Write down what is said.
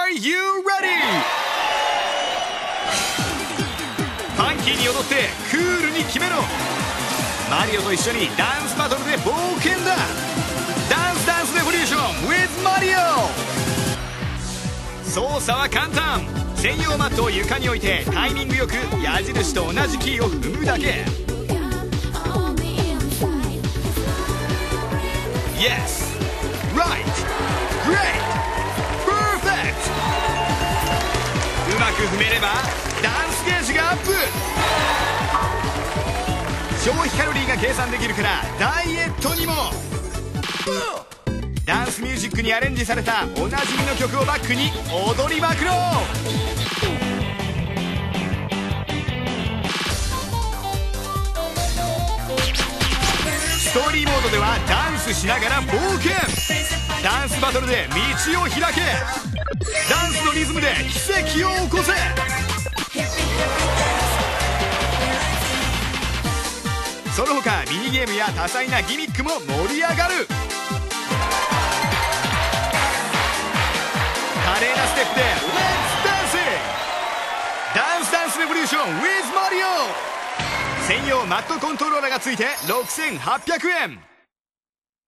Are you ready? ファンキーに踊ってクールに決めろ。マリオと一緒にダンスバトルで冒険だ。ダンスダンスレボリューション with マリオ。操作は簡単。専用マットを床に置いてタイミングよく矢印と同じキーを踏むだけ。 Yes! Right! Great! Perfect! うまく踏めればダンスゲージがアップ。消費カロリーが計算できるからダイエットにも。ダンスミュージックにアレンジされたおなじみの曲をバックに踊りまくろう。ストーリーモードではダンスしながら冒険。ダンスバトルで道を開け。ダンスのリズムで奇跡を起こせ。その他ミニゲームや多彩なギミックも盛り上がる。華麗なステップで Let's Dancing! ダンスダンスレボリューション with マリオ。専用マットコントローラーがついて6800円。